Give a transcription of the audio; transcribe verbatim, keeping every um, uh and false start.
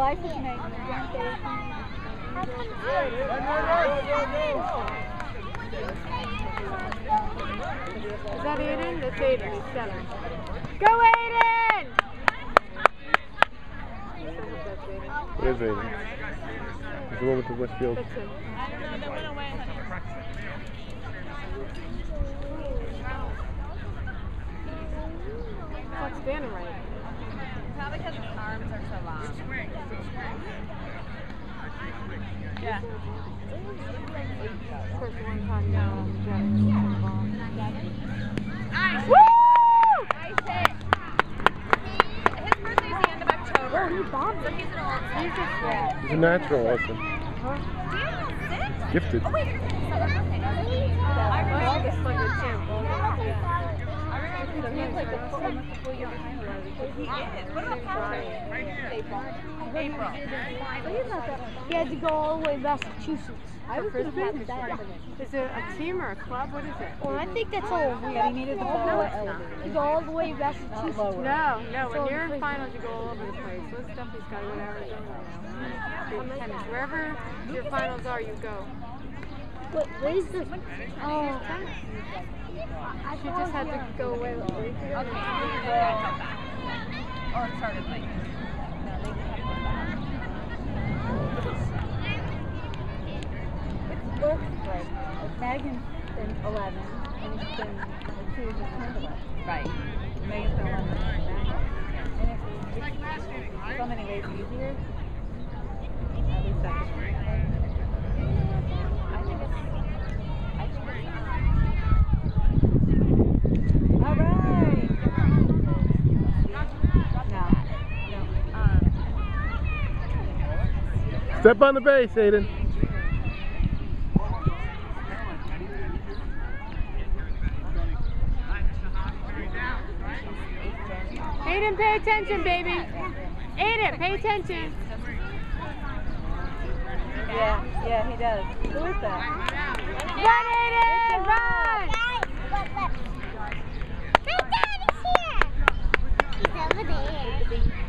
life is made. Is that Aiden? That's Aiden. He's seven. Go Aiden! Where's Aiden? He's the one with the Westfield. That's him. What's standing right? Probably because his arms are so long. Yeah. Of course, one time now, Nice. Woo! Nice hit. His birthday's the end of October. Oh, he bombed So it. he's an old. He's just Yeah. He's a natural also. Do you know six? Gifted. Oh wait, you're okay. I August like a champ. He's like the full, almost a full year behind you. He is. What about Patrick? April. April. He had to go all the way to Massachusetts. I was For going to his business. birthday. Is it a team or a club? What is it? Well, I think that's all we had. He needed the ball No, it's not. to go all the way to Massachusetts. No, no. When So you're in it's- finals, you go all over the place. This stuff has got to go to Arizona now. Tennis. Wherever your finals are, you go. What, what is this? Oh, She just had to go away with Okay. Oh, it started late. No, they just have to go back. It's worked like Megan's been eleven, and it's been like two years of eleven. Right. Megan's been eleven. And it's, it's so many ways easier. At least that's I think it's. I think it's. All right. No. No. Um. Step on the base, Aiden. Aiden, pay attention, baby. Aiden, pay attention. Yeah, yeah, he does. Who is that? Run, Aiden, run! My dad is here! He's over there.